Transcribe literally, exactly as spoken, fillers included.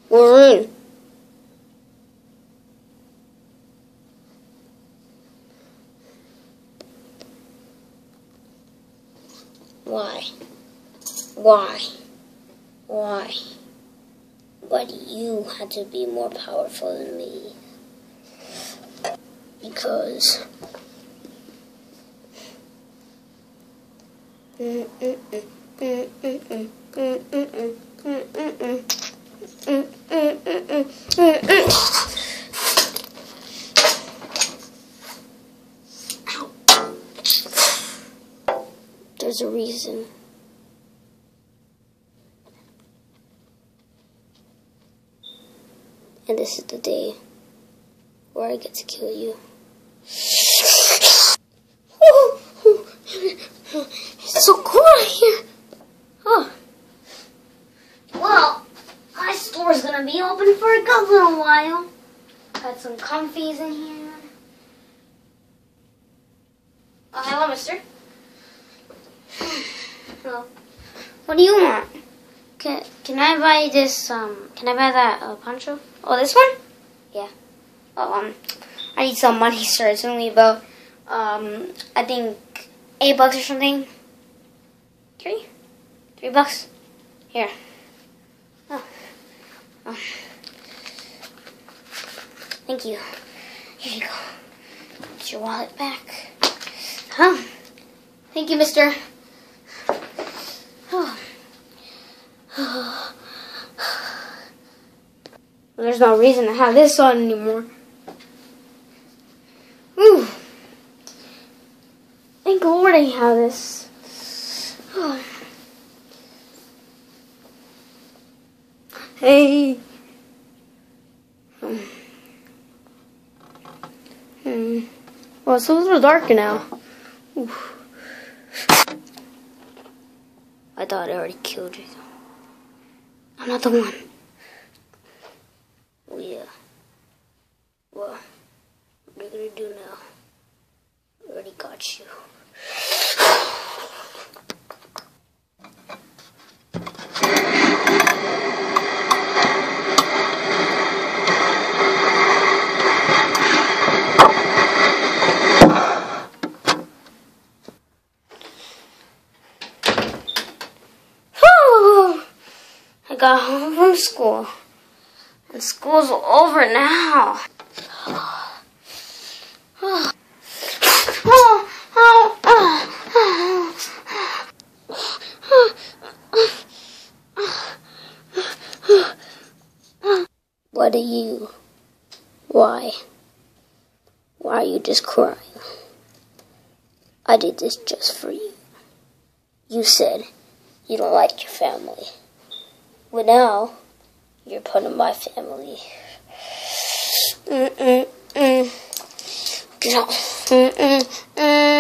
Wolverine. Why? Why? Why? Why do you have to be more powerful than me? Because... There's a reason. And this is the day where I get to kill you. It's so cold out here. Oh. Well, my store's gonna be open for a good little while. Got some comfies in here. Oh, hello, mister. Hello. What do you want? Can, can I buy this, um, can I buy that uh, poncho? Oh, this one? Yeah. Oh, um, I need some money, sir. It's only about, um, I think eight bucks or something. Three? Three bucks? Here. Oh. Oh. Thank you. Here you go. Get your wallet back. Huh? Thank you, mister. Oh. There's no reason to have this on anymore. Ooh. Thank Lord I have this. Oh. Hey. Hmm. Hmm. Well, it's a little darker now. Ooh. I thought I already killed you. I'm not the one. Oh, yeah. Well, what are you gonna do now? I already got you. I got home from school, and school's over now. What are you? Why? Why are you just crying? I did this just for you. You said you don't like your family. Well, now, you're part of my family. Mm-mm-mm. Mm-mm-mm.